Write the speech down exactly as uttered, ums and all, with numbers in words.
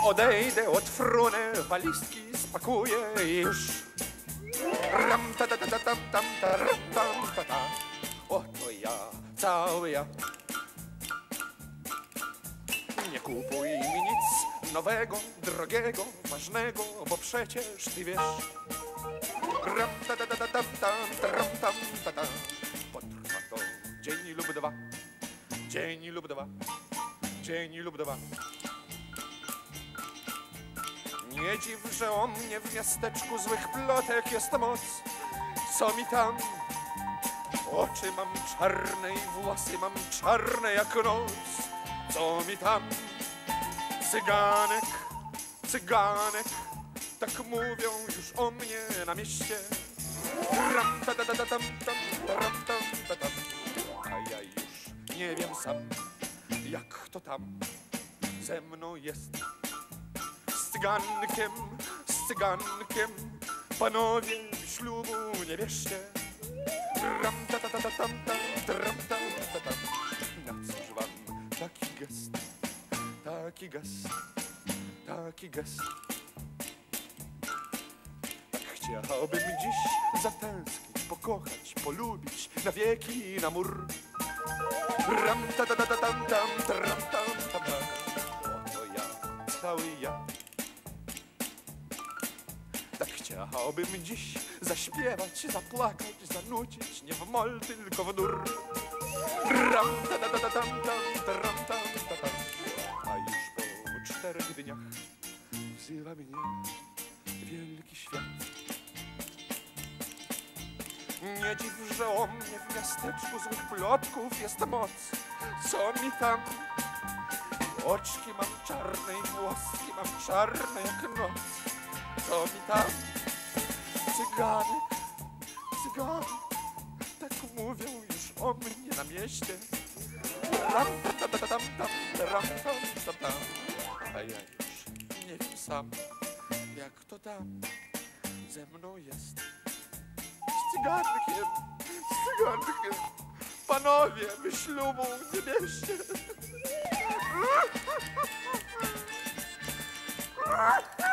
Odejdę od fruny, walizki spakuję i już. Ram ta ta ta ta tam tam ta ram tam ta ta. Oto ja, cały ja. Nie kupuj mi nic nowego, drogiego, ważnego, bo przecież ty wiesz. Ram ta ta ta ta tam tam ta ram tam ta ta. Potrwa to dzień lub dwa, dzień lub dwa, dzień lub dwa. Nie dziw, że o mnie w miasteczku złych plotek jest moc. Co mi tam? Oczy mam czarne i włosy mam czarne jak noc. Co mi tam? Cyganek, cyganek, tak mówią już o mnie na mieście. Ram ta ta ta ta tam tam ta ram tam ta tam. A ja już nie wiem sam, jak to tam ze mną jest. Z cygankiem, z cygankiem, panowie ślubu nie bierzcie. Ram ta ta ta ta tam tam ram tam ta tam. Na cóż wam taki gest, taki gest, taki gest. Tak chciałbym dziś zatęsknić, pokochać, polubić na wieki i na mur. Ram ta ta ta ta tam tam ram tam ta ta. Oto ja, cały ja. Tak chciałbym dziś zaśpiewać, zapłakać, zanucić, nie w mol, tylko w dur. Ram ta ta ta ta tam tam ram tam ta ta. A już po czterech dniach wzywa mnie wielki świat. Nie dziw, że o mnie w miasteczku złych plotków jest moc. Co mi tam? Oczki mam czarne i włoski mam czarne jak noc. Co mi tam? Cyganek, cyganek, tak mówią już o mnie na mieście. Ram tam tam tam tam ram tam tam tam. A ja już nie wiem sam, jak to tam ze mną jest. Z cygankiem, z cygankiem, panowie wy ślubu nie bierzcie.